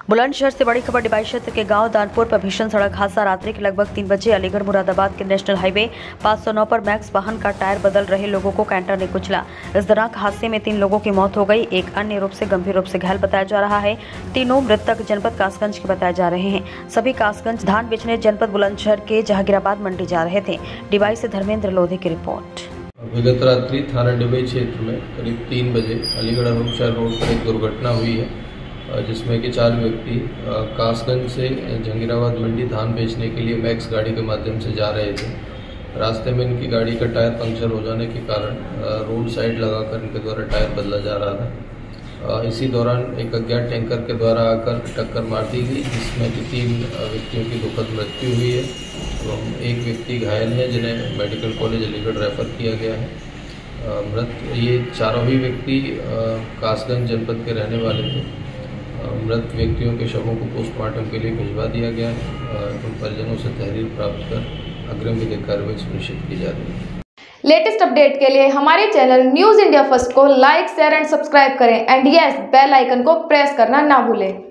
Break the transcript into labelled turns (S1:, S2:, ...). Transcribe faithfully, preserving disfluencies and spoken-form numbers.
S1: बुलंदशहर से बड़ी खबर डिबाई क्षेत्र के गांव दानपुर पर भीषण सड़क हादसा। रात्रि के लगभग तीन बजे अलीगढ़ मुरादाबाद के नेशनल हाईवे पाँच सौ नौ पर मैक्स वाहन का टायर बदल रहे लोगों को कैंटर ने कुचला। इस दौरान हादसे में तीन लोगों की मौत हो गई, एक अन्य रूप से गंभीर रूप से घायल बताया जा रहा है। तीनों मृतक जनपद कासगंज के बताए जा रहे हैं। सभी कासगंज धान बेचने जनपद बुलंदशहर के जहांगीराबाद मंडी जा रहे थे। डिबाई से धर्मेंद्र लोधी की रिपोर्ट।
S2: विगत रात्रि थाना डिबाई क्षेत्र में करीब तीन बजे अलीगढ़ हरूमशहर रोड पर एक दुर्घटना हुई है, जिसमें कि चार व्यक्ति कासगंज से जहांगीराबाद मंडी धान बेचने के लिए मैक्स गाड़ी के माध्यम से जा रहे थे। रास्ते में इनकी गाड़ी का टायर पंक्चर हो जाने के कारण रोड साइड लगाकर इनके द्वारा टायर बदला जा रहा था। इसी दौरान एक अज्ञात टैंकर के द्वारा आकर टक्कर मार दी गई, जिसमें कि तीन व्यक्तियों की दुखद मृत्यु हुई है एवं एक व्यक्ति घायल है, जिन्हें मेडिकल कॉलेज अलीगढ़ रेफर किया गया है। मृत ये चारों ही व्यक्ति कासगंज जनपद के रहने वाले थे। मृत व्यक्तियों के शवों को पोस्टमार्टम के लिए भिजवा दिया गया है। उन परिजनों से तहरीर प्राप्त कर अग्रिम विधिक कार्रवाई सुनिश्चित की जा रही है।
S3: लेटेस्ट अपडेट के लिए हमारे चैनल न्यूज़ इंडिया फर्स्ट को लाइक, शेयर एंड सब्सक्राइब करें एंड यस बेल आइकन को प्रेस करना ना भूलें।